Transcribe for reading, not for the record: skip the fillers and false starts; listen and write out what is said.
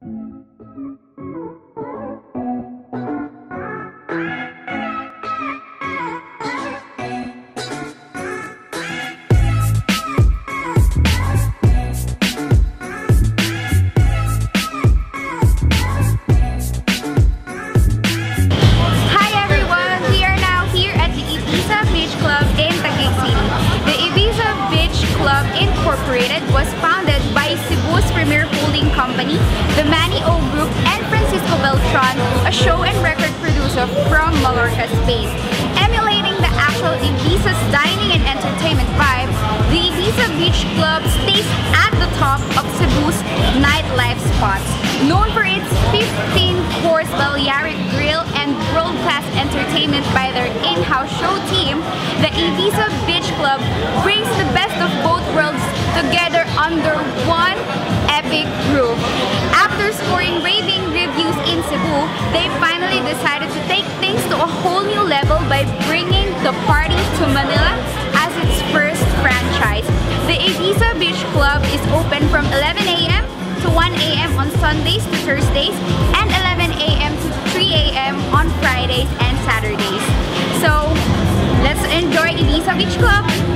Was founded by Cebu's premier holding company, the Manny O Group, and Francisco Beltran, a show and record producer from Mallorca, Spain. Emulating the actual Ibiza's dining and entertainment vibe, the Ibiza Beach Club stays at the top of Cebu's nightlife spots. Known for its 15-course Balearic grill and world-class entertainment by their in-house show team, the Ibiza Beach Club brings the best of both worlds together under one epic roof. After scoring raving reviews in Cebu, they finally decided to take things to a whole new level by bringing the party to Manila as its first franchise. The Ibiza Beach Club is open from 11 a.m. to 1 a.m. on Sundays to Thursdays and 11 a.m. to 3 a.m. on Fridays and Saturdays. So, let's enjoy Ibiza Beach Club!